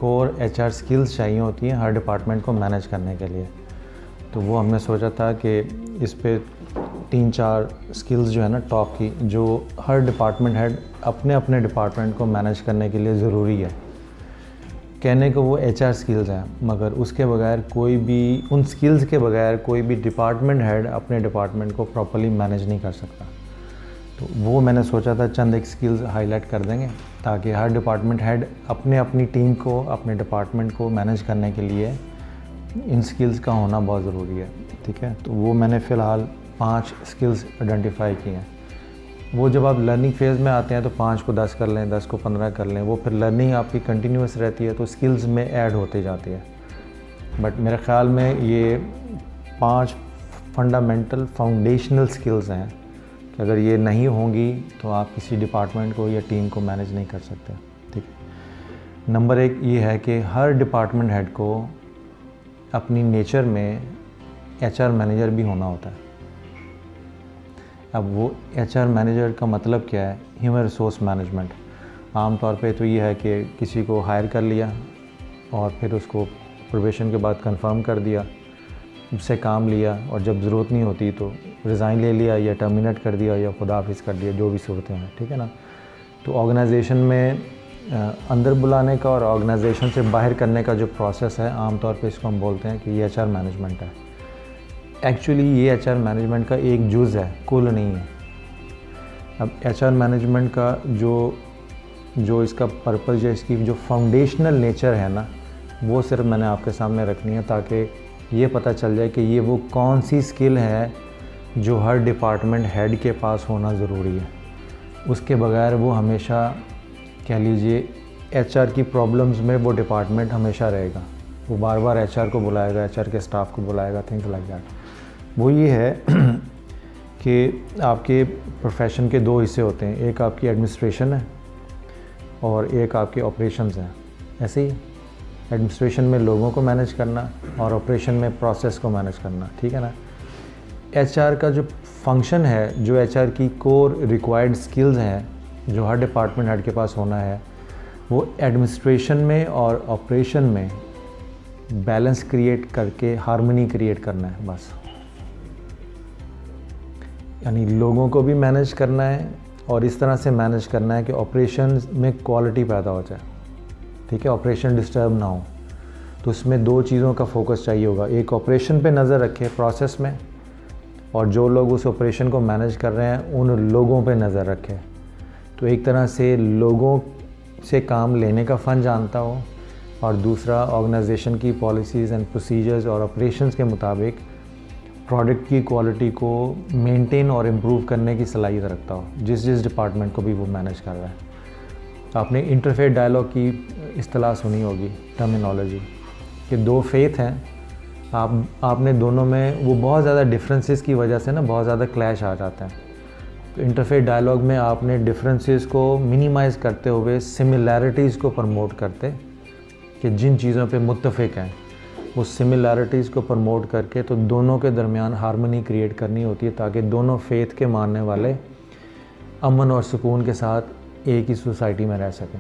Core HR skills चाहिए होती हैं हर डिपार्टमेंट को मैनेज करने के लिए। तो वो हमने सोचा था कि इस पे 3-4 स्किल्स जो है ना टॉप की, जो हर डिपार्टमेंट हेड अपने अपने डिपार्टमेंट को मैनेज करने के लिए ज़रूरी है। कहने को वो एचआर स्किल्स हैं, मगर उसके बगैर कोई भी, उन स्किल्स के बगैर कोई भी डिपार्टमेंट हेड अपने डिपार्टमेंट को प्रॉपर्ली मैनेज नहीं कर सकता। तो वो मैंने सोचा था चंद एक स्किल्स हाईलाइट कर देंगे ताकि हर डिपार्टमेंट हेड अपने अपनी टीम को, अपने डिपार्टमेंट को मैनेज करने के लिए इन स्किल्स का होना बहुत ज़रूरी है। ठीक है, तो वो मैंने फ़िलहाल 5 स्किल्स आइडेंटिफाई किए हैं। वो जब आप लर्निंग फेज़ में आते हैं तो 5 को 10 कर लें, 10 को 15 कर लें, वो फिर लर्निंग आपकी कंटिन्यूस रहती है तो स्किल्स में ऐड होती जाती है। बट मेरे ख़्याल में ये 5 फंडामेंटल फाउंडेशनल स्किल्स हैं कि अगर ये नहीं होंगी तो आप किसी डिपार्टमेंट को या टीम को मैनेज नहीं कर सकते। ठीक है, नंबर 1 ये है कि हर डिपार्टमेंट हेड को अपनी नेचर में एचआर मैनेजर भी होना होता है। अब वो एचआर मैनेजर का मतलब क्या है? Human resource management. आम तौर पे तो ये है कि किसी को हायर कर लिया और फिर उसको प्रोबेशन के बाद कंफर्म कर दिया, उससे काम लिया और जब ज़रूरत नहीं होती तो रिज़ाइन ले लिया या टर्मिनेट कर दिया या खुदा हाफिज़ कर दिया, जो भी सूरतें हैं। ठीक है ना। तो ऑर्गेनाइजेशन में अंदर बुलाने का और ऑर्गेनाइजेशन से बाहर करने का जो प्रोसेस है, आम तौर पे इसको हम बोलते हैं कि ये एचआर मैनेजमेंट है। एक्चुअली ये एचआर मैनेजमेंट का एक जुज़ है, कुल नहीं है। अब एचआर मैनेजमेंट का जो इसका पर्पज़ या इसकी जो फाउंडेशनल नेचर है ना, वो सिर्फ मैंने आपके सामने रखनी है ताकि ये पता चल जाए कि ये वो कौन सी स्किल है जो हर डिपार्टमेंट हेड के पास होना ज़रूरी है। उसके बगैर वो हमेशा, कह लीजिए, एचआर की प्रॉब्लम्स में वो डिपार्टमेंट हमेशा रहेगा। वो बार बार एचआर को बुलाएगा, एचआर के स्टाफ को बुलाएगा, थिंग्स लाइक दैट। वो ये है कि आपके प्रोफेशन के 2 हिस्से होते हैं, एक आपकी एडमिनिस्ट्रेशन है और एक आपके ऑपरेशंस हैं। ऐसे ही एडमिनिस्ट्रेशन में लोगों को मैनेज करना और ऑपरेशन में प्रोसेस को मैनेज करना। ठीक है ना। एचआर का जो फंक्शन है, जो एचआर की कोर रिक्वायर्ड स्किल्स हैं जो हर डिपार्टमेंट हेड के पास होना है, वो एडमिनिस्ट्रेशन में और ऑपरेशन में बैलेंस क्रिएट करके हार्मनी क्रिएट करना है बस। यानी लोगों को भी मैनेज करना है और इस तरह से मैनेज करना है कि ऑपरेशन में क्वालिटी पैदा हो जाए। ठीक है, ऑपरेशन डिस्टर्ब ना हो। तो उसमें 2 चीज़ों का फोकस चाहिए होगा। एक, ऑपरेशन पे नज़र रखे प्रोसेस में, और जो लोग उस ऑपरेशन को मैनेज कर रहे हैं उन लोगों पे नज़र रखे। तो एक तरह से लोगों से काम लेने का फ़न जानता हो, और दूसरा ऑर्गेनाइजेशन की पॉलिसीज़ एंड प्रोसीजर्स और ऑपरेशंस के मुताबिक प्रोडक्ट की क्वालिटी को मेंटेन और इम्प्रूव करने की सलाहियत रखता हो, जिस डिपार्टमेंट को भी वो मैनेज कर रहा है। आपने इंटरफेथ डायलॉग की इस्तेलाह सुनी होगी, टर्मिनोलॉजी, कि 2 फेथ हैं, आपने दोनों में वो बहुत ज़्यादा डिफरेंसेस की वजह से ना बहुत ज़्यादा क्लैश आ जाते हैं। तो इंटरफेथ डायलॉग में आपने डिफरेंसेस को मिनिमाइज़ करते हुए सिमिलैरिटीज़ को प्रमोट करते, कि जिन चीज़ों पे मुत्तफ़िक हैं वो सिमिलैरिटीज़ को प्रमोट करके तो दोनों के दरमियान हार्मनी क्रिएट करनी होती है, ताकि दोनों फेथ के मानने वाले अमन और सुकून के साथ एक ही सोसाइटी में रह सकें।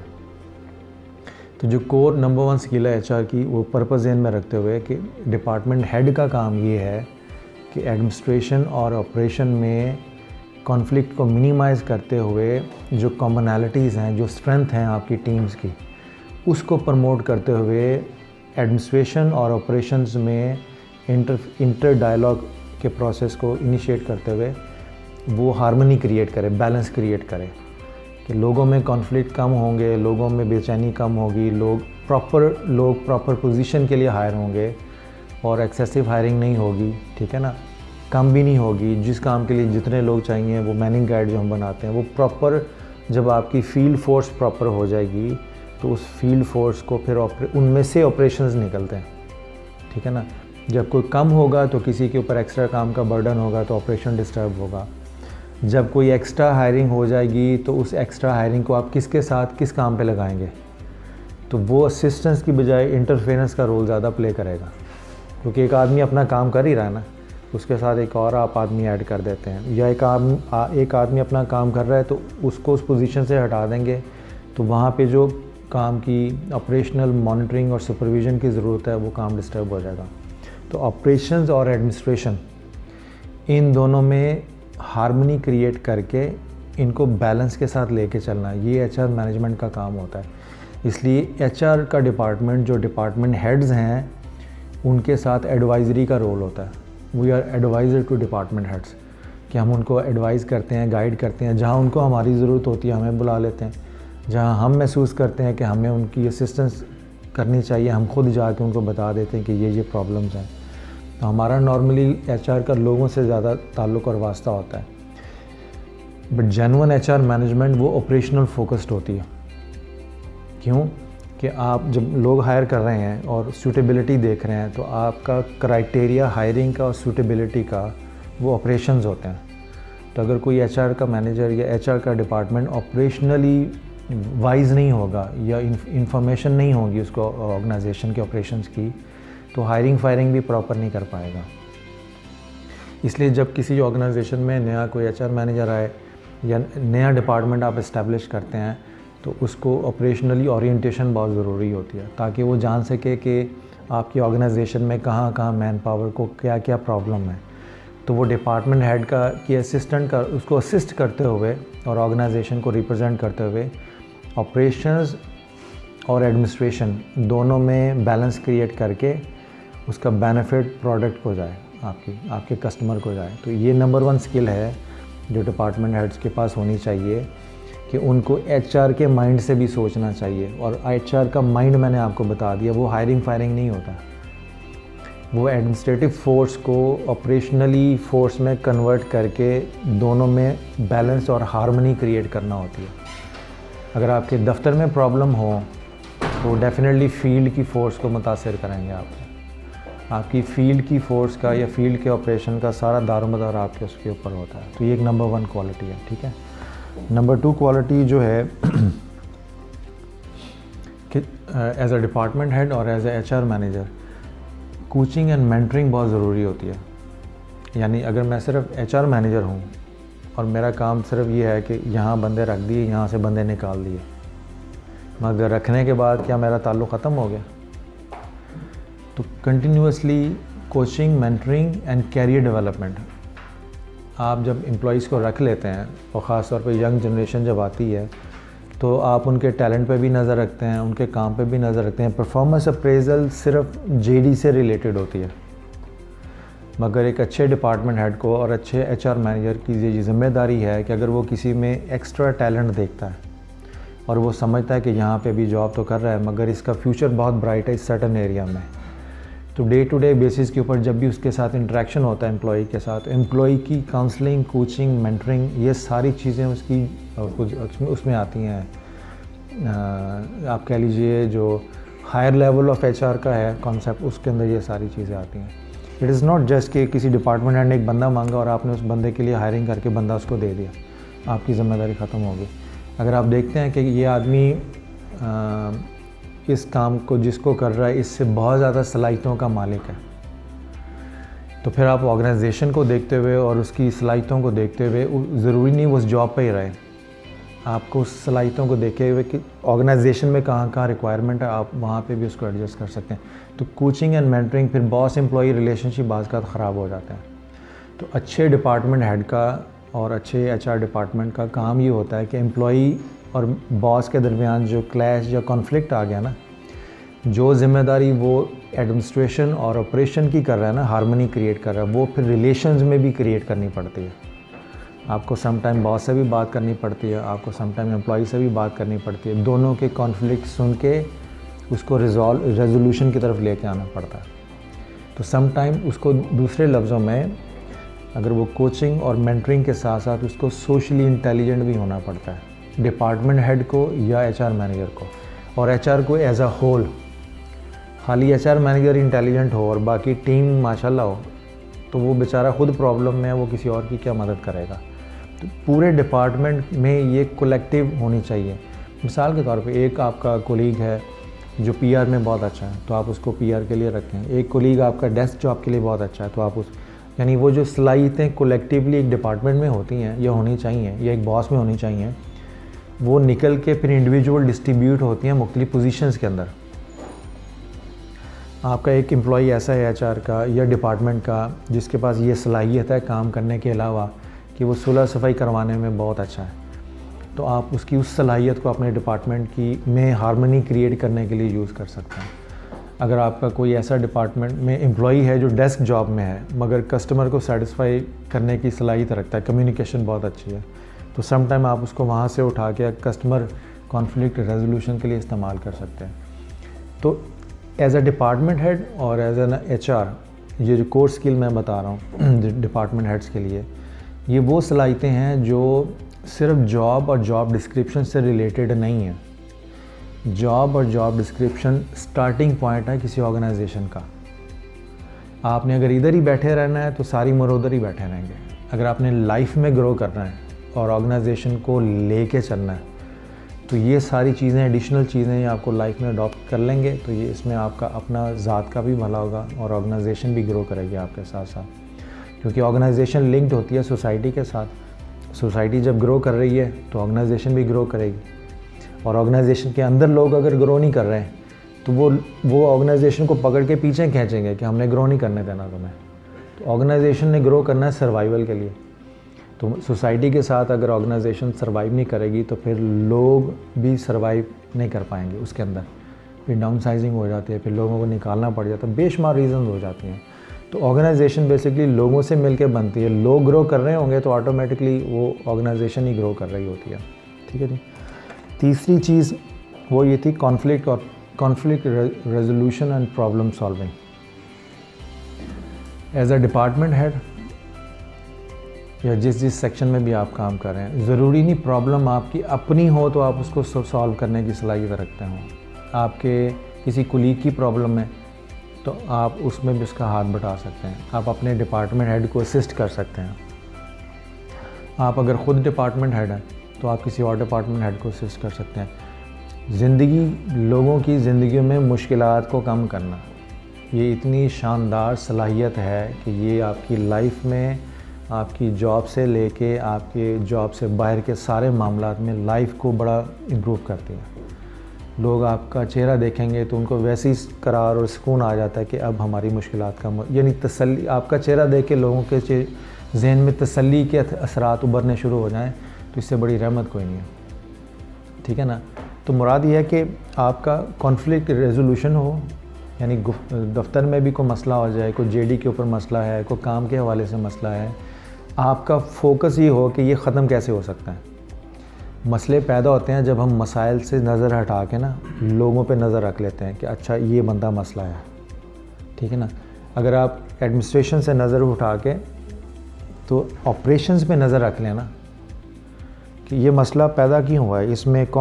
तो जो कोर नंबर 1 स्किल है एचआर की, वो पर्पस ज़हन में रखते हुए कि डिपार्टमेंट हेड का काम ये है कि एडमिनिस्ट्रेशन और ऑपरेशन में कॉन्फ्लिक्ट को मिनिमाइज़ करते हुए जो कॉमनैलिटीज़ हैं, जो स्ट्रेंथ हैं आपकी टीम्स की, उसको प्रमोट करते हुए एडमिनिस्ट्रेशन और ऑपरेशंस में इंटर डायलॉग के प्रोसेस को इनिशिएट करते हुए वो हार्मनी क्रिएट करे, बैलेंस क्रिएट करे, कि लोगों में कॉन्फ्लिक्ट कम होंगे, लोगों में बेचैनी कम होगी, लोग प्रॉपर पोजीशन के लिए हायर होंगे और एक्सेसिव हायरिंग नहीं होगी। ठीक है ना। कम भी नहीं होगी। जिस काम के लिए जितने लोग चाहिए, वो मैनिंग गाइड जो हम बनाते हैं वो प्रॉपर, जब आपकी फील्ड फोर्स प्रॉपर हो जाएगी तो उस फील्ड फोर्स को फिर उनमें से ऑपरेशंस निकलते हैं। ठीक है ना। जब कोई कम होगा तो किसी के ऊपर एक्स्ट्रा काम का बर्डन होगा तो ऑपरेशन डिस्टर्ब होगा। जब कोई एक्स्ट्रा हायरिंग हो जाएगी तो उस एक्स्ट्रा हायरिंग को आप किसके साथ किस काम पे लगाएंगे, तो वो असिस्टेंस की बजाय इंटरफेरेंस का रोल ज़्यादा प्ले करेगा, क्योंकि एक आदमी अपना काम कर ही रहा है ना, उसके साथ एक और आप आदमी ऐड कर देते हैं, या एक आदमी अपना काम कर रहा है तो उसको उस पोजीशन से हटा देंगे, तो वहाँ पे जो काम की ऑपरेशनल मॉनिटरिंग और सुपरविज़न की ज़रूरत है वो काम डिस्टर्ब हो जाएगा। तो ऑपरेशंस और एडमिनिस्ट्रेशन इन दोनों में हार्मनी क्रिएट करके इनको बैलेंस के साथ लेके चलना, ये एचआर मैनेजमेंट का काम होता है। इसलिए एचआर का डिपार्टमेंट, जो डिपार्टमेंट हेड्स हैं, उनके साथ एडवाइज़री का रोल होता है। We are advisor to department heads, कि हम उनको एडवाइज़ करते हैं, गाइड करते हैं। जहाँ उनको हमारी ज़रूरत होती है हमें बुला लेते हैं, जहाँ हम महसूस करते हैं कि हमें उनकी असिस्टेंस करनी चाहिए, हम खुद जाके उनको बता देते हैं कि ये प्रॉब्लम्स हैं। तो हमारा नॉर्मली एचआर का लोगों से ज़्यादा ताल्लुक़ और वास्ता होता है। बट जेन्युइन एचआर मैनेजमेंट वो ऑपरेशनल फोकस्ड होती है। क्यों? कि आप जब लोग हायर कर रहे हैं और सूटेबिलिटी देख रहे हैं, तो आपका क्राइटेरिया हायरिंग का और सूटेबिलिटी का वो ऑपरेशंस होते हैं। तो अगर कोई एचआर का मैनेजर या एचआर का डिपार्टमेंट ऑपरेशनली वाइज नहीं होगा या इंफॉर्मेशन नहीं होगी उसको ऑर्गेनाइजेशन के ऑपरेशंस की, तो हायरिंग फायरिंग भी प्रॉपर नहीं कर पाएगा। इसलिए जब किसी ऑर्गेनाइजेशन में नया कोई एचआर मैनेजर आए या नया डिपार्टमेंट आप इस्टेब्लिश करते हैं, तो उसको ऑपरेशनली ओरिएंटेशन बहुत ज़रूरी होती है, ताकि वो जान सके कि आपकी ऑर्गेनाइजेशन में कहाँ कहाँ मैन पावर को क्या क्या प्रॉब्लम है। तो वो डिपार्टमेंट हेड का कि असिस्टेंट का उसको असिस्ट करते हुए और ऑर्गेनाइजेशन को रिप्रेजेंट करते हुए ऑपरेशंस और एडमिनिस्ट्रेशन दोनों में बैलेंस क्रिएट करके उसका बेनिफिट प्रोडक्ट को जाए, आपके कस्टमर को जाए। तो ये नंबर 1 स्किल है जो डिपार्टमेंट हेड्स के पास होनी चाहिए, कि उनको एचआर के माइंड से भी सोचना चाहिए। और एचआर का माइंड मैंने आपको बता दिया, वो हायरिंग फायरिंग नहीं होता, वो एडमिनिस्ट्रेटिव फोर्स को ऑपरेशनली फोर्स में कन्वर्ट करके दोनों में बैलेंस और हार्मनी क्रिएट करना होती है। अगर आपके दफ्तर में प्रॉब्लम हो तो डेफिनेटली फील्ड की फ़ोर्स को मुतासिर करेंगे आपकी फील्ड की फ़ोर्स का या फील्ड के ऑपरेशन का सारा दारोमदार आपके उसके ऊपर होता है। तो ये एक नंबर 1 क्वालिटी है, ठीक है। नंबर 2 क्वालिटी जो है कि एज अ डिपार्टमेंट हेड और as a HR manager coaching and mentoring बहुत ज़रूरी होती है। यानी अगर मैं सिर्फ एचआर मैनेजर हूँ और मेरा काम सिर्फ ये है कि यहाँ बंदे रख दिए, यहाँ से बंदे निकाल दिए, मगर रखने के बाद क्या मेरा ताल्लुक़ ख़त्म हो गया? तो continuously coaching, mentoring and career development, आप जब एम्प्लॉइज़ को रख लेते हैं और ख़ास तौर पे यंग जनरेशन जब आती है, तो आप उनके टैलेंट पे भी नज़र रखते हैं, उनके काम पे भी नज़र रखते हैं। परफॉर्मेंस अप्रेजल सिर्फ जेडी से रिलेटेड होती है, मगर एक अच्छे डिपार्टमेंट हेड को और अच्छे एचआर मैनेजर की ये जिम्मेदारी है कि अगर वो किसी में एक्स्ट्रा टैलेंट देखता है और वो समझता है कि यहाँ पे भी जॉब तो कर रहा है मगर इसका फ्यूचर बहुत ब्राइट है इस सर्टन एरिया में, तो डे टू डे बेसिस के ऊपर जब भी उसके साथ इंटरेक्शन होता है एम्प्लॉई के साथ, एम्प्लॉई की काउंसलिंग, कोचिंग, मेंटरिंग, ये सारी चीज़ें उसकी उसमें आती हैं। आप कह लीजिए जो हायर लेवल ऑफ एचआर का है कॉन्सेप्ट, उसके अंदर ये सारी चीज़ें आती हैं। इट इज़ नॉट जस्ट कि किसी डिपार्टमेंट हेड ने एक बंदा मांगा और आपने उस बंदे के लिए हायरिंग करके बंदा उसको दे दिया, आपकी ज़िम्मेदारी ख़त्म होगी। अगर आप देखते हैं कि ये आदमी इस काम को जिसको कर रहा है इससे बहुत ज़्यादा सलाहियतों का मालिक है, तो फिर आप ऑर्गेनाइजेशन को देखते हुए और उसकी सलाहियतों को देखते हुए, ज़रूरी नहीं वो उस जॉब पे ही रहे, आपको उस सलाहियतों को देखे हुए कि ऑर्गेनाइजेशन में कहाँ कहाँ रिक्वायरमेंट है, आप वहाँ पे भी उसको एडजस्ट कर सकते हैं। तो कोचिंग एंड मेंटरिंग, फिर बॉस एम्प्लॉई रिलेशनशिप बाज़ का ख़राब हो जाता है। तो अच्छे डिपार्टमेंट हेड का और अच्छे एचआर डिपार्टमेंट का काम ये होता है कि एम्प्लॉई और बॉस के दरमियान जो क्लैश या कॉन्फ्लिक्ट आ गया ना, जो ज़िम्मेदारी वो एडमिनिस्ट्रेशन और ऑपरेशन की कर रहा है ना, हार्मनी क्रिएट कर रहा है, वो फिर रिलेशंस में भी क्रिएट करनी पड़ती है। आपको सम टाइम बॉस से भी बात करनी पड़ती है, आपको सम टाइम एम्प्लॉई से भी बात करनी पड़ती है, दोनों के कॉन्फ्लिक्ट सुन के उसको रेजोल्यूशन की तरफ लेके आना पड़ता है। तो सम टाइम उसको दूसरे लफ्ज़ों में अगर वो कोचिंग और मेंटरिंग के साथ साथ उसको सोशली इंटेलिजेंट भी होना पड़ता है, डिपार्टमेंट हेड को या एचआर मैनेजर को, और एचआर को एज अ होल। खाली एचआर मैनेजर इंटेलिजेंट हो और बाकी टीम माशाल्लाह हो, तो वो बेचारा खुद प्रॉब्लम में है, वो किसी और की क्या मदद करेगा। तो पूरे डिपार्टमेंट में ये कलेक्टिव होनी चाहिए। मिसाल के तौर पे एक आपका कोलीग है जो पीआर में बहुत अच्छा है, तो आप उसको पीआर के लिए रखें। एक कोलीग आपका डेस्क जॉब के लिए बहुत अच्छा है, तो आप उस यानी वो जो सलाहियतें कलेक्टिवली एक डिपार्टमेंट में होती हैं या होनी चाहिए या एक बॉस में होनी चाहिए, वो निकल के फिर इंडिविजुअल डिस्ट्रीब्यूट होती हैं मुख्तलिफ पोजीशंस के अंदर। आपका एक एम्प्लॉई ऐसा है एचआर का या डिपार्टमेंट का जिसके पास ये सलाहियत है काम करने के अलावा कि वो सुलह सफाई करवाने में बहुत अच्छा है, तो आप उसकी उस सलाहियत को अपने डिपार्टमेंट की में हार्मनी क्रिएट करने के लिए यूज़ कर सकते हैं। अगर आपका कोई ऐसा डिपार्टमेंट में एम्प्लॉई है जो डेस्क जॉब में है मगर कस्टमर को सेटिस्फाई करने की सलाहियत रखता है, कम्युनिकेशन बहुत अच्छी है, तो सम टाइम आप उसको वहाँ से उठा के कस्टमर कॉन्फ्लिक्ट रेजोल्यूशन के लिए इस्तेमाल कर सकते हैं। तो एज अ डिपार्टमेंट हेड और एज एन एचआर, ये जो कोर स्किल मैं बता रहा हूँ डिपार्टमेंट हेड्स के लिए, ये वो सलाहियतें हैं जो सिर्फ जॉब और जॉब डिस्क्रिप्शन से रिलेटेड नहीं है। जॉब और जॉब डिस्क्रिप्शन स्टार्टिंग पॉइंट है किसी ऑर्गेनाइजेशन का। आपने अगर इधर ही बैठे रहना है तो सारी उम्र उधर ही बैठे रहेंगे। अगर आपने लाइफ में ग्रो करना है और ऑर्गेनाइजेशन को लेके चलना है तो ये सारी चीज़ें, एडिशनल चीज़ें आपको लाइफ में अडॉप्ट कर लेंगे तो ये इसमें आपका अपना ज़ात का भी भला होगा और ऑर्गेनाइजेशन भी ग्रो करेगी आपके साथ साथ, क्योंकि ऑर्गेनाइजेशन लिंक्ड होती है सोसाइटी के साथ। सोसाइटी जब ग्रो कर रही है तो ऑर्गेनाइजेशन भी ग्रो करेगी, और ऑर्गेनाइजेशन के अंदर लोग अगर ग्रो नहीं कर रहे हैं तो वो ऑर्गेनाइजेशन को पकड़ के पीछे खींचेंगे कि हमने ग्रो नहीं करने देना तुम्हें। तो ऑर्गेनाइजेशन ने ग्रो करना है सर्वाइवल के लिए। तो सोसाइटी के साथ अगर ऑर्गेनाइजेशन सर्वाइव नहीं करेगी तो फिर लोग भी सर्वाइव नहीं कर पाएंगे उसके अंदर, फिर डाउन साइजिंग हो जाती है, फिर लोगों को निकालना पड़ जाता है, बेशुमार रीज़न हो जाती हैं। तो ऑर्गेनाइजेशन बेसिकली लोगों से मिलकर बनती है। लोग ग्रो कर रहे होंगे तो ऑटोमेटिकली वो ऑर्गेनाइजेशन ही ग्रो कर रही होती है। ठीक है जी। तीसरी चीज़ वो ये थी conflict resolution and problem solving. As a department head या जिस सेक्शन में भी आप काम कर रहे हैं, ज़रूरी नहीं प्रॉब्लम आपकी अपनी हो तो आप उसको सॉल्व करने की सलाहियत रखते हों। आपके किसी कुलीग की प्रॉब्लम है तो आप उसमें भी उसका हाथ बटा सकते हैं। आप अपने डिपार्टमेंट हेड को असिस्ट कर सकते हैं। आप अगर ख़ुद डिपार्टमेंट हेड हैं तो आप किसी और डिपार्टमेंट हेड को असिस्ट कर सकते हैं। लोगों की ज़िंदगी में मुश्किलात को कम करना, ये इतनी शानदार सलाहियत है कि ये आपकी लाइफ में, आपकी जॉब से लेके आपके जॉब से बाहर के सारे मामलात में लाइफ को बड़ा इम्प्रूव करती है। लोग आपका चेहरा देखेंगे तो उनको वैसे ही करार और सुकून आ जाता है कि अब हमारी मुश्किलात कम, यानी तसल्ली। आपका चेहरा देख के लोगों के जहन में तसल्ली के असरात उभरने शुरू हो जाएं तो इससे बड़ी रहमत कोई नहीं है। ठीक है ना। तो मुराद ये है कि आपका कॉन्फ्लिक्ट रेजोल्यूशन हो, यानी दफ्तर में भी कोई मसला हो जाए, कोई जेडी के ऊपर मसला है, कोई काम के हवाले से मसला है, आपका फोकस ये हो कि ये ख़त्म कैसे हो सकता है। मसले पैदा होते हैं जब हम मसाइल से नज़र हटा के ना लोगों पे नज़र रख लेते हैं कि अच्छा ये बंदा मसला है। ठीक है ना। अगर आप एडमिनिस्ट्रेशन से नज़र उठा के तो ऑपरेशंस पे नज़र रख लेना कि ये मसला पैदा क्यों हुआ है,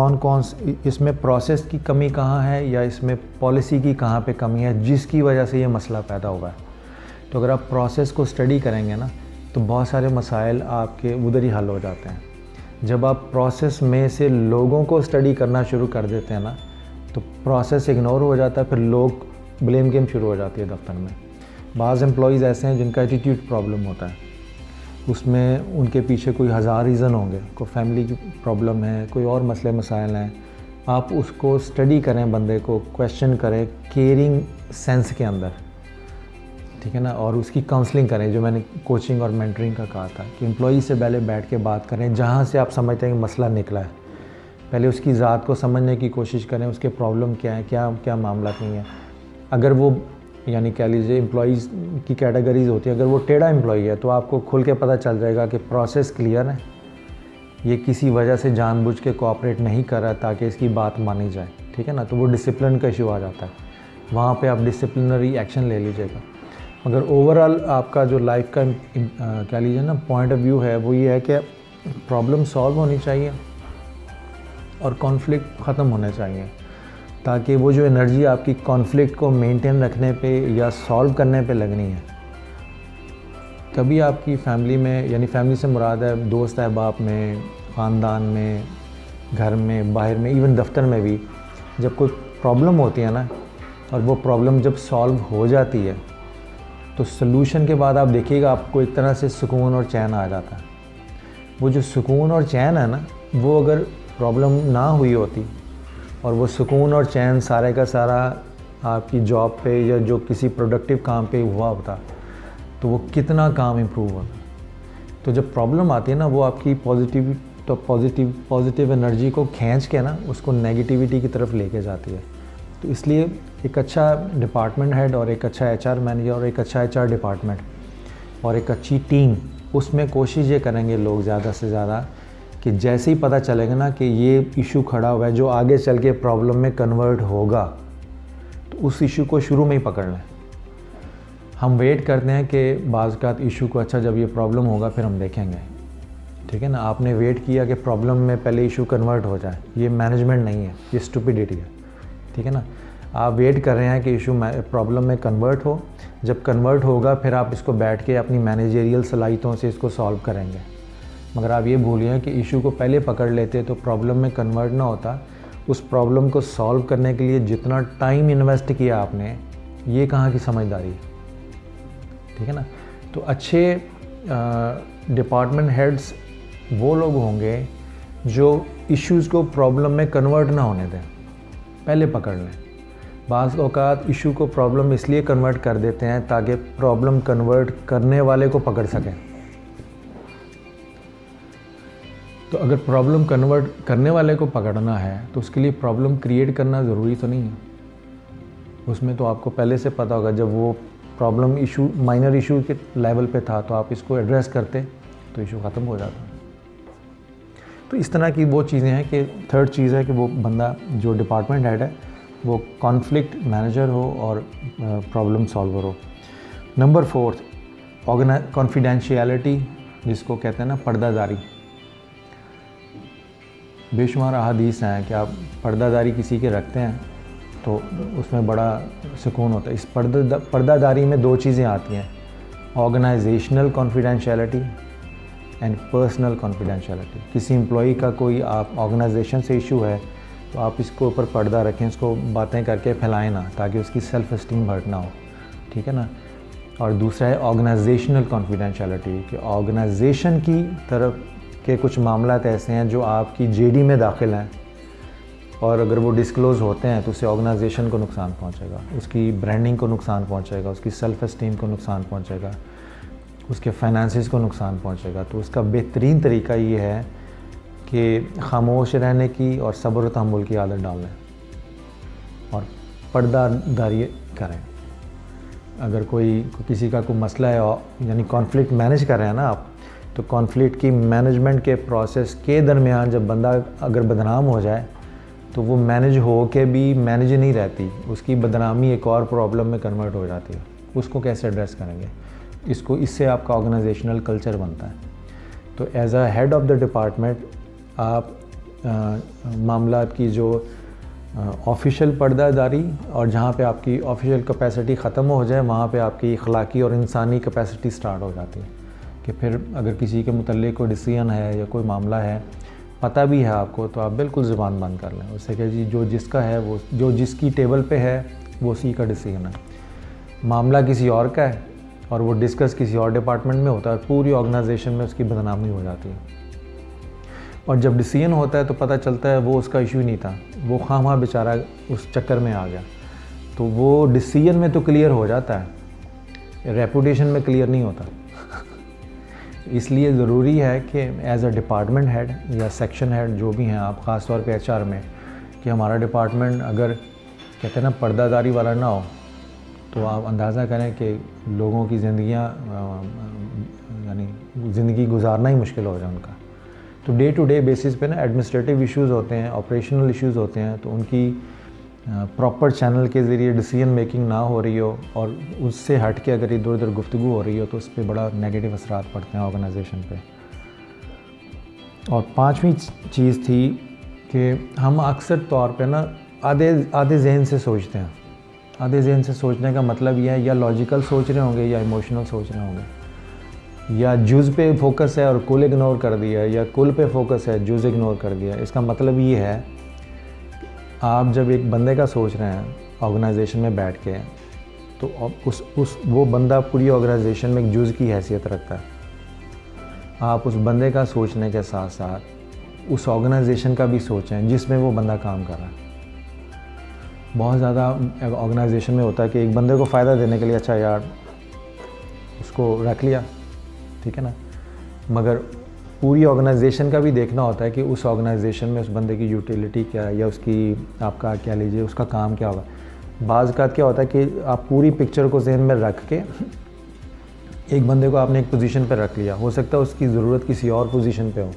इसमें प्रोसेस की कमी कहाँ है या इसमें पॉलिसी की कहाँ पे कमी है जिसकी वजह से ये मसला पैदा हुआ है। तो अगर आप प्रोसेस को स्टडी करेंगे ना तो बहुत सारे मसाइल आपके उधर ही हल हो जाते हैं। जब आप प्रोसेस में से लोगों को स्टडी करना शुरू कर देते हैं ना तो प्रोसेस इग्नोर हो जाता है, फिर लोग ब्लेम गेम शुरू हो जाती है दफ्तर में। बाज़ एम्प्लॉइज़ ऐसे हैं जिनका एटीट्यूड प्रॉब्लम होता है, उसमें उनके पीछे कोई हज़ार रीज़न होंगे, कोई फैमिली की प्रॉब्लम है, कोई और मसले मसाइल हैं। आप उसको स्टडी करें, बंदे को क्वेश्चन करें केयरिंग सेंस के अंदर। ठीक है ना। और उसकी काउंसलिंग करें, जो मैंने कोचिंग और मेंटरिंग का कहा था कि एम्प्लॉई से पहले बैठ के बात करें, जहाँ से आप समझते हैं कि मसला निकला है पहले उसकी ज़ात को समझने की कोशिश करें, उसके प्रॉब्लम क्या है, क्या क्या मामला नहीं है। अगर वो यानी कह लीजिए एम्प्लॉइज़ की कैटेगरीज़ होती है, अगर वो टेढ़ा एम्प्लॉई है तो आपको खुल के पता चल जाएगा कि प्रोसेस क्लियर है, ये किसी वजह से जानबूझ के कोऑपरेट नहीं कर रहा है ताकि इसकी बात मानी जाए। ठीक है ना। तो वो डिसिप्लिन का इशू आ जाता है, वहाँ पे आप डिसिप्लिनरी एक्शन ले लीजिएगा। मगर ओवरऑल आपका जो लाइफ का कह लीजिए ना पॉइंट ऑफ व्यू है वो ये है कि प्रॉब्लम सॉल्व होनी चाहिए और कॉन्फ्लिक्ट ख़त्म होने चाहिए, ताकि वो जो एनर्जी आपकी कॉन्फ्लिक्ट को मेंटेन रखने पे या सॉल्व करने पे लगनी है। कभी आपकी फैमिली में, यानी फैमिली से मुराद है दोस्त अहबाब में, ख़ानदान में, घर में, बाहर में, इवन दफ्तर में भी, जब कोई प्रॉब्लम होती है ना और वो प्रॉब्लम जब सॉल्व हो जाती है तो सलूशन के बाद आप देखिएगा आपको एक तरह से सुकून और चैन आ जाता है। वो जो सुकून और चैन है ना वो अगर प्रॉब्लम ना हुई होती और वो सुकून और चैन सारे का सारा आपकी जॉब पे या जो किसी प्रोडक्टिव काम पे हुआ होता, तो वो कितना काम इम्प्रूव होता। तो जब प्रॉब्लम आती है ना, वो आपकी पॉजिटिव एनर्जी को खींच के ना उसको नेगेटिविटी की तरफ लेके जाती है। तो इसलिए एक अच्छा डिपार्टमेंट हेड और एक अच्छा HR मैनेजर और एक अच्छा HR डिपार्टमेंट और एक अच्छी टीम, उसमें कोशिश ये करेंगे लोग ज़्यादा से ज़्यादा कि जैसे ही पता चलेगा ना कि ये इशू खड़ा हुआ है जो आगे चल के प्रॉब्लम में कन्वर्ट होगा, तो उस इशू को शुरू में ही पकड़ लें। हम वेट करते हैं कि बाज़ का इशू को, अच्छा जब ये प्रॉब्लम होगा फिर हम देखेंगे, ठीक है ना। आपने वेट किया कि प्रॉब्लम में पहले इशू कन्वर्ट हो जाए, ये मैनेजमेंट नहीं है, ये स्टुपिडिटी है, ठीक है ना। आप वेट कर रहे हैं कि इशू प्रॉब्लम में कन्वर्ट हो, जब कन्वर्ट होगा फिर आप इसको बैठ के अपनी मैनेजरियल सलाहियतों से इसको सॉल्व करेंगे। मगर आप ये भूलिए कि इशू को पहले पकड़ लेते तो प्रॉब्लम में कन्वर्ट ना होता। उस प्रॉब्लम को सॉल्व करने के लिए जितना टाइम इन्वेस्ट किया आपने, ये कहाँ की समझदारी है, ठीक है ना। तो अच्छे डिपार्टमेंट हेड्स वो लोग होंगे जो इश्यूज़ को प्रॉब्लम में कन्वर्ट ना होने दें, पहले पकड़ लें। बाज़ औक़ात इशू को प्रॉब्लम इसलिए कन्वर्ट कर देते हैं ताकि प्रॉब्लम कन्वर्ट करने वाले को पकड़ सकें। तो अगर प्रॉब्लम कन्वर्ट करने वाले को पकड़ना है तो उसके लिए प्रॉब्लम क्रिएट करना ज़रूरी तो नहीं है। उसमें तो आपको पहले से पता होगा, जब वो प्रॉब्लम इशू माइनर इशू के लेवल पे था तो आप इसको एड्रेस करते तो इशू ख़त्म हो जाता। तो इस तरह की वो चीज़ें हैं कि थर्ड चीज़ है कि वो बंदा जो डिपार्टमेंट हेड है वो कॉन्फ्लिक्ट मैनेजर हो और प्रॉब्लम सॉल्वर हो। नंबर 4, कॉन्फिडेंशियलिटी, जिसको कहते हैं ना पर्दादारी। बेशुमार अहादीस हैं कि आप पर्दादारी किसी के रखते हैं तो उसमें बड़ा सुकून होता है। इस पर्दादारी में 2 चीज़ें आती हैं, organizational confidentiality and personal confidentiality. किसी एम्प्लॉई का कोई आप ऑर्गेनाइजेशन से इशू है तो आप इसको ऊपर पर्दा रखें, इसको बातें करके फैलाएं ना, ताकि उसकी सेल्फ एस्टीम हर्ट ना हो, ठीक है ना। और दूसरा है ऑर्गेनाइजेशनल कॉन्फिडेंशियलिटी, कि ऑर्गेनाइजेशन की तरफ के कुछ मामला ऐसे हैं जो आपकी JD में दाखिल हैं और अगर वो डिस्क्लोज़ होते हैं तो उससे ऑर्गेनाइजेशन को नुकसान पहुंचेगा, उसकी ब्रांडिंग को नुकसान पहुंचेगा, उसकी सेल्फ एस्टीम को नुकसान पहुंचेगा, उसके फाइनेंसिस को नुकसान पहुंचेगा। तो उसका बेहतरीन तरीका ये है कि खामोश रहने की और सब्र तहम्मुल की आदत डाल लें और पर्दादारी करें। अगर किसी का कोई मसला है यानी कॉन्फ्लिक्ट मैनेज कर रहे हैं ना आप, तो कॉन्फ्लिक्ट की मैनेजमेंट के प्रोसेस के दरमियान जब बंदा अगर बदनाम हो जाए तो वो मैनेज हो के भी मैनेज नहीं रहती, उसकी बदनामी एक और प्रॉब्लम में कन्वर्ट हो जाती है। उसको कैसे एड्रेस करेंगे? इससे आपका ऑर्गेनाइजेशनल कल्चर बनता है। तो as a head of the department आप मामलात की जो ऑफिशियल पर्दादारी और जहाँ पे आपकी ऑफिशियल कैपेसिटी ख़त्म हो जाए, वहाँ पे आपकी अखलाकी और इंसानी कैपेसिटी स्टार्ट हो जाती है। कि फिर अगर किसी के मुतल्लिक़ कोई डिसीजन है या कोई मामला है, पता भी है आपको, तो आप बिल्कुल ज़ुबान बंद कर लें। उससे कह जी जो जिसका है, वो जो जिसकी टेबल पे है वो उसी का डिसीजन है। मामला किसी और का है और वो डिस्कस किसी और डिपार्टमेंट में होता है, पूरी ऑर्गेनाइजेशन में उसकी बदनामी हो जाती है। और जब डिसीजन होता है तो पता चलता है वो उसका इशू ही नहीं था, वो खामा बेचारा उस चक्कर में आ गया। तो वो डिसीजन में तो क्लियर हो जाता है, रेपुटेशन में क्लियर नहीं होता। इसलिए ज़रूरी है कि एज अ डिपार्टमेंट हेड या सेक्शन हेड जो भी हैं आप, ख़ास तौर पे HR में, कि हमारा डिपार्टमेंट अगर कहते हैं ना पर्दादारी वाला ना हो तो आप अंदाज़ा करें कि लोगों की ज़िंदगियाँ यानी ज़िंदगी गुजारना ही मुश्किल हो जाए उनका। तो डे टू डे बेसिस पे ना एडमिनिस्ट्रेटिव इश्यूज़ होते हैं, ऑपरेशनल इश्यूज़ होते हैं, तो उनकी प्रॉपर चैनल के ज़रिए डिसीजन मेकिंग ना हो रही हो और उससे हट के अगर इधर उधर गुफ्तगू हो रही हो तो उस पर बड़ा नेगेटिव असरात पड़ते हैं ऑर्गेनाइजेशन पे। और 5वीं चीज़ थी कि हम अक्सर तौर पे ना आधे जहन से सोचते हैं। आधे जहन से सोचने का मतलब यह है या लॉजिकल सोच रहे होंगे या इमोशनल सोच रहे होंगे, या जुज़ पे फोकस है और कुल इग्नोर कर दिया, या कुल पे फोकस है जुज़ इग्नोर कर दिया। इसका मतलब ये है आप जब एक बंदे का सोच रहे हैं ऑर्गेनाइजेशन में बैठ के, तो वो बंदा पूरी ऑर्गेनाइजेशन में एक जुज़ की हैसियत रखता है। आप उस बंदे का सोचने के साथ साथ उस ऑर्गेनाइजेशन का भी सोचें जिसमें वो बंदा काम कर रहा है। बहुत ज़्यादा ऑर्गेनाइजेशन में होता है कि एक बंदे को फ़ायदा देने के लिए अच्छा यार उसको रख लिया, ठीक है ना, मगर पूरी ऑर्गेनाइजेशन का भी देखना होता है कि उस ऑर्गेनाइजेशन में उस बंदे की यूटिलिटी क्या है या उसकी आपका क्या लीजिए उसका काम क्या होगा। बाज़ का क्या होता है कि आप पूरी पिक्चर को जहन में रख के एक बंदे को आपने एक पोजीशन पे रख लिया, हो सकता है उसकी ज़रूरत किसी और पोजीशन पे हो,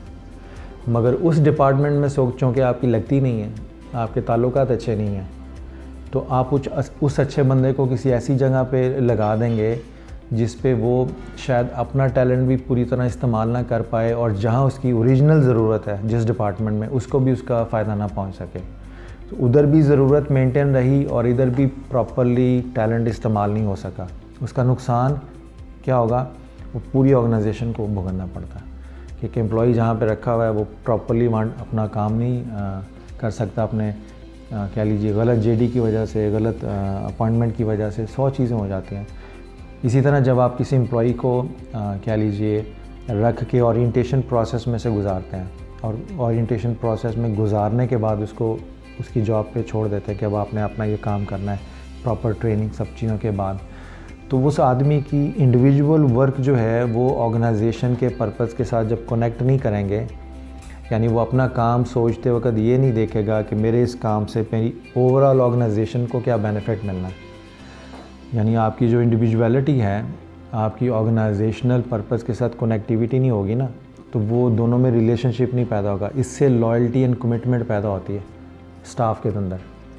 मगर उस डिपार्टमेंट में सोचों कि आपकी लगती नहीं है, आपके ताल्लुकात अच्छे नहीं हैं, तो आप उस अच्छे बंदे को किसी ऐसी जगह पे लगा देंगे जिस पे वो शायद अपना टैलेंट भी पूरी तरह इस्तेमाल ना कर पाए और जहाँ उसकी ओरिजिनल ज़रूरत है जिस डिपार्टमेंट में उसको भी उसका फ़ायदा ना पहुँच सके। तो उधर भी ज़रूरत मेंटेन रही और इधर भी प्रॉपरली टैलेंट इस्तेमाल नहीं हो सका। उसका नुकसान क्या होगा, वो पूरी ऑर्गेनाइजेशन को भुगतना पड़ता है कि एक एम्प्लॉई जहाँ पे रखा हुआ है वो प्रॉपरली अपना काम नहीं कर सकता, अपने कह लीजिए गलत जेडी की वजह से, गलत अपॉइंटमेंट की वजह से 100 चीज़ें हो जाती हैं। इसी तरह जब आप किसी एम्प्लॉई को कह लीजिए रख के ओरिएंटेशन प्रोसेस में से गुजारते हैं और ओरिएंटेशन प्रोसेस में गुजारने के बाद उसको उसकी जॉब पे छोड़ देते हैं कि अब आपने अपना ये काम करना है, प्रॉपर ट्रेनिंग सब चीज़ों के बाद, तो उस आदमी की इंडिविजुअल वर्क जो है वो ऑर्गेनाइजेशन के पर्पज़ के साथ जब कनेक्ट नहीं करेंगे, यानी वो अपना काम सोचते वक्त ये नहीं देखेगा कि मेरे इस काम से मेरी ओवरऑल ऑर्गेनाइजेशन को क्या बेनिफिट मिलना है, यानी आपकी जो इंडिविजुअलिटी है आपकी ऑर्गेनाइजेशनल पर्पज़ के साथ कनेक्टिविटी नहीं होगी ना, तो वो दोनों में रिलेशनशिप नहीं पैदा होगा। इससे लॉयल्टी एंड कमिटमेंट पैदा होती है स्टाफ के अंदर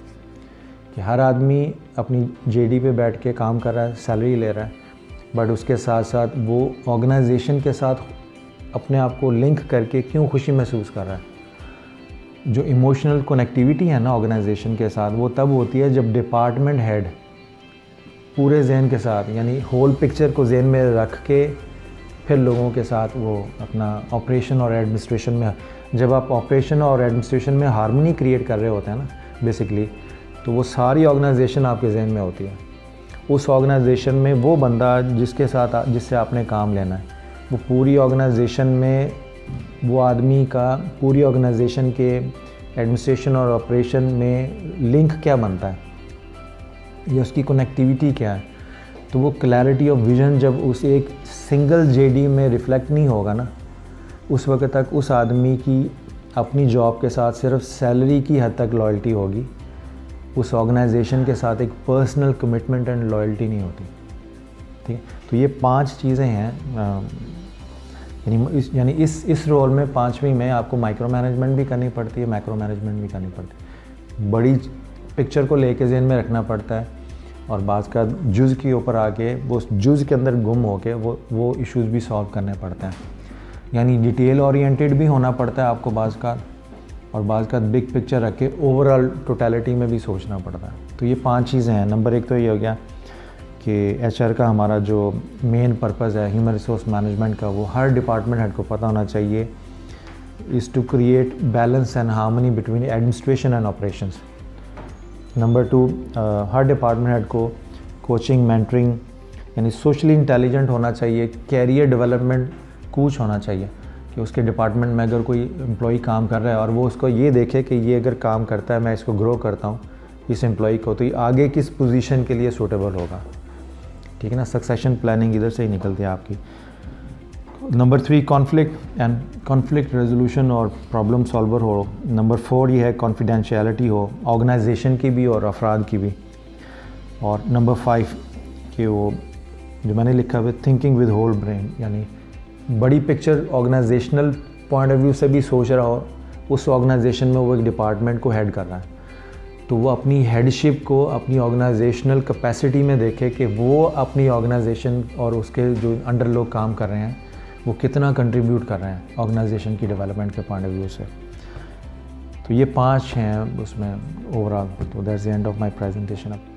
कि हर आदमी अपनी जेडी पे बैठ के काम कर रहा है, सैलरी ले रहा है, बट उसके साथ साथ वो ऑर्गेनाइजेशन के साथ अपने आप को लिंक करके क्यों खुशी महसूस कर रहा है। जो इमोशनल कनेक्टिविटी है ना ऑर्गेनाइजेशन के साथ, वो तब होती है जब डिपार्टमेंट हेड पूरे जहन के साथ, यानी होल पिक्चर को जहन में रख के फिर लोगों के साथ वो अपना ऑपरेशन और एडमिनिस्ट्रेशन में, जब आप ऑपरेशन और एडमिनिस्ट्रेशन में हार्मनी क्रिएट कर रहे होते हैं ना बेसिकली, तो वो सारी ऑर्गेनाइजेशन आपके जहन में होती है। उस ऑर्गेनाइजेशन में वो बंदा जिससे आपने काम लेना है, वो पूरी ऑर्गेनाइजेशन में वो आदमी का पूरी ऑर्गेनाइजेशन के एडमिनिस्ट्रेशन और ऑपरेशन में लिंक क्या बनता है या उसकी कनेक्टिविटी क्या है। तो वो क्लैरिटी ऑफ विज़न जब उस एक सिंगल जेडी में रिफ़्लेक्ट नहीं होगा ना, उस वक्त तक उस आदमी की अपनी जॉब के साथ सिर्फ सैलरी की हद तक लॉयल्टी होगी, उस ऑर्गेनाइजेशन के साथ एक पर्सनल कमिटमेंट एंड लॉयल्टी नहीं होती। ठीक है, तो ये 5 चीज़ें हैं, यानी इस रोल में 5वीं में आपको माइक्रो मैनेजमेंट भी करनी पड़ती है, मैक्रो मैनेजमेंट भी करनी पड़ती है। बड़ी पिक्चर को लेके ज़हन में रखना पड़ता है और बाज़ का जुज़ के ऊपर आके वो जुज़ के अंदर गुम होके वो इश्यूज़ भी सॉल्व करने पड़ते हैं, यानी डिटेल ओरिएंटेड भी होना पड़ता है आपको बाज़ का, और बाज़ का बिग पिक्चर रख के ओवरऑल टोटलिटी में भी सोचना पड़ता है। तो ये 5 चीज़ें हैं। नंबर 1 तो ये हो गया कि एचआर का हमारा जो मेन पर्पज़ है ह्यूमन रिसोर्स मैनेजमेंट का, वो हर डिपार्टमेंट हेड को पता होना चाहिए, is to create balance and harmony between administration and operations. Number 2, हर डिपार्टमेंट हेड को कोचिंग, मेंटरिंग यानी सोशली इंटेलिजेंट होना चाहिए, कैरियर डेवलपमेंट कूच होना चाहिए कि उसके डिपार्टमेंट में अगर कोई एम्प्लॉई काम कर रहा है और वो उसको ये देखे कि ये अगर काम करता है, मैं इसको ग्रो करता हूँ इस एम्प्लॉई को, तो ये आगे किस पोजीशन के लिए सूटेबल होगा। ठीक है ना, सक्सेशन प्लानिंग इधर से ही निकलती है आपकी। नंबर 3, कॉन्फ्लिक्ट रेजोल्यूशन और प्रॉब्लम सॉल्वर हो। नंबर 4 ये है कॉन्फिडेंशियलिटी हो, ऑर्गेनाइजेशन की भी और अफराद की भी। और नंबर 5 कि वो जो मैंने लिखा हुआ थिंकिंग विद होल ब्रेन, यानी बड़ी picture organizational point of view से भी सोच रहा हो, उस ऑर्गेनाइजेशन में वो एक डिपार्टमेंट को हेड कर रहा है, तो वो अपनी हेडशिप को अपनी ऑर्गेनाइजेशनल कैपेसिटी में देखे कि वो अपनी ऑर्गेनाइजेशन और उसके जो अंडर लोग काम कर रहे हैं वो कितना कंट्रीब्यूट कर रहे हैं ऑर्गेनाइजेशन की डेवलपमेंट के पॉइंट ऑफ व्यू से। तो ये 5 हैं उसमें ओवरऑल। तो that's the end of my presentation.